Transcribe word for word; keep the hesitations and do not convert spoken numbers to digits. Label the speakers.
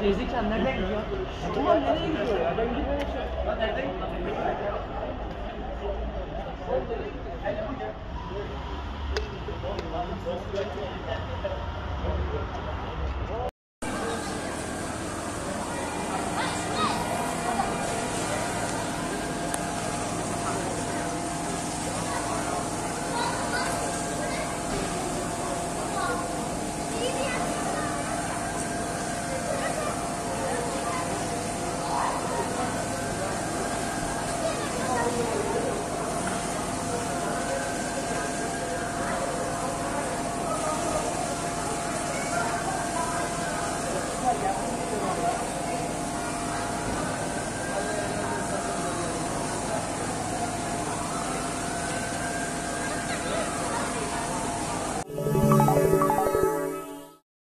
Speaker 1: Gezirken nereden gidiyor? Ulan nereye gidiyor ya? Ben gitmemişim. Lan nereden gidiyor? Thank you.